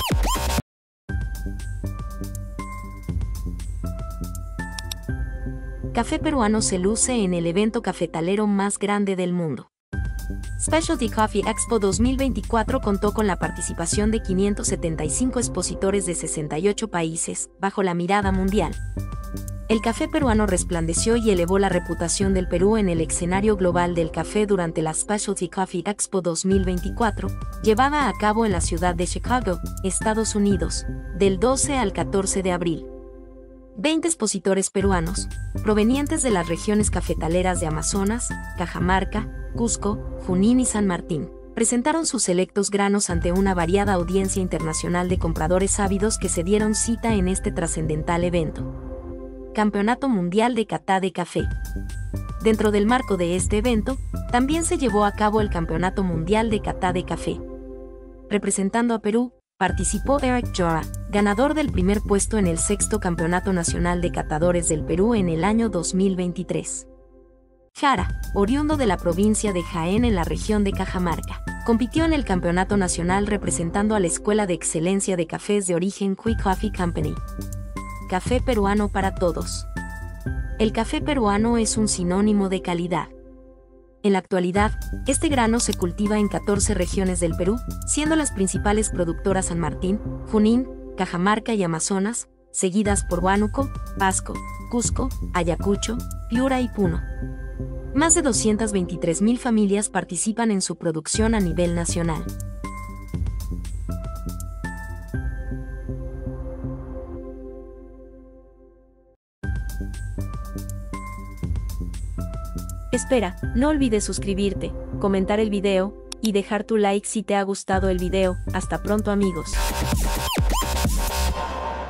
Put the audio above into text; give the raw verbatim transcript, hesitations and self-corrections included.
Café peruano se luce en el evento cafetalero más grande del mundo. Specialty Coffee Expo dos mil veinticuatro contó con la participación de quinientos setenta y cinco expositores de sesenta y ocho países, bajo la mirada mundial. El café peruano resplandeció y elevó la reputación del Perú en el escenario global del café durante la Specialty Coffee Expo dos mil veinticuatro, llevada a cabo en la ciudad de Chicago, Estados Unidos, del doce al catorce de abril. veinte expositores peruanos, provenientes de las regiones cafetaleras de Amazonas, Cajamarca, Cusco, Junín y San Martín, presentaron sus selectos granos ante una variada audiencia internacional de compradores ávidos que se dieron cita en este trascendental evento. Campeonato Mundial de Cata de Café. Dentro del marco de este evento, también se llevó a cabo el Campeonato Mundial de Cata de Café. Representando a Perú, participó Eric Jora, ganador del primer puesto en el sexto Campeonato Nacional de Catadores del Perú en el año dos mil veintitrés. Jara, oriundo de la provincia de Jaén en la región de Cajamarca, compitió en el Campeonato Nacional representando a la Escuela de Excelencia de Cafés de Origen Quick Coffee Company. Café peruano para todos. El café peruano es un sinónimo de calidad. En la actualidad, este grano se cultiva en catorce regiones del Perú, siendo las principales productoras San Martín, Junín, Cajamarca y Amazonas, seguidas por Huánuco, Pasco, Cusco, Ayacucho, Piura y Puno. Más de doscientas veintitrés mil familias participan en su producción a nivel nacional. Espera, no olvides suscribirte, comentar el video y dejar tu like si te ha gustado el video. Hasta pronto amigos.